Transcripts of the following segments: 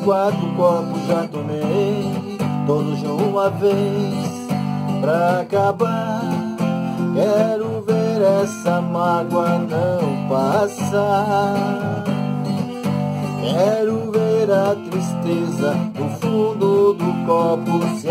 4 copos já tomei, todos de uma vez, pra acabar. Quero ver essa mágoa não passar. Quero ver a tristeza no fundo do copo se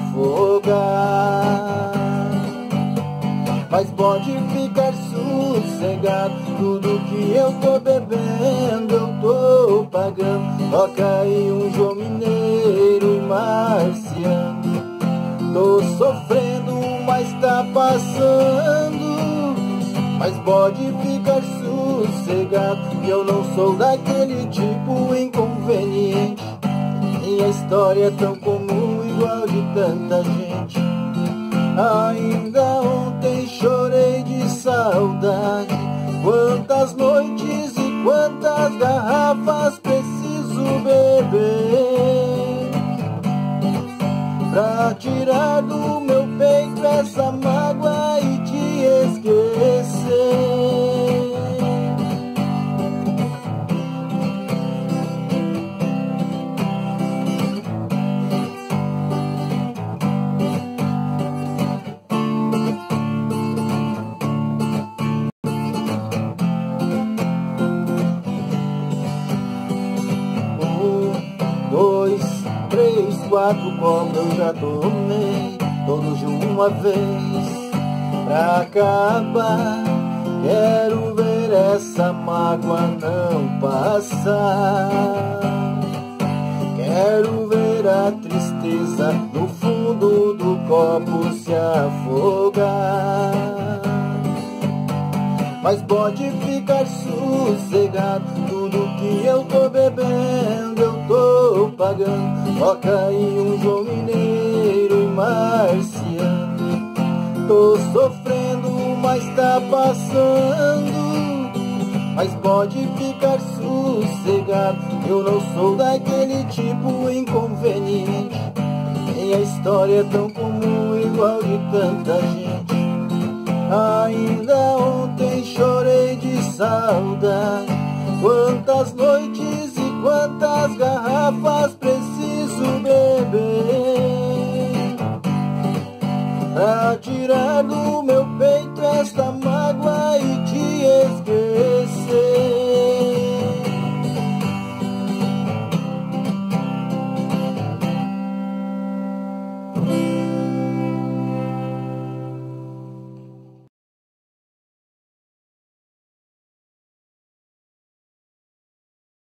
afogar. Mas pode ficar sossegado, tudo que eu tô bebendo eu tô pagando. Toca aí um João Mineiro e Marciano. Tô sofrendo, mas tá passando. Mas pode ficar sossegado, que eu não sou daquele tipo inconveniente. Minha história é tão comum, igual de tanta gente. Ainda ontem chorei de saudade. Quantas noites e quantas garrafas preciso beber pra tirar do meu peito essa mágoa e te esquecer. 2, 3, 4 copos eu já tomei, todos de uma vez, pra acabar. Quero ver essa mágoa não passar. Quero ver a tristeza no fundo do copo se afogar. Mas pode ficar sossegado, tudo que eu tô bebendo eu tô pagando. Toca aí um João Mineiro e Marciano. Tô sofrendo, mas tá passando. Mas pode ficar sossegado, eu não sou daquele tipo inconveniente. Minha história é tão comum, igual de tanta gente. Ainda ontem chorei de saudade. Quantas noites e quantas garrafas preciso beber pra tirar do meu peito esta mágoa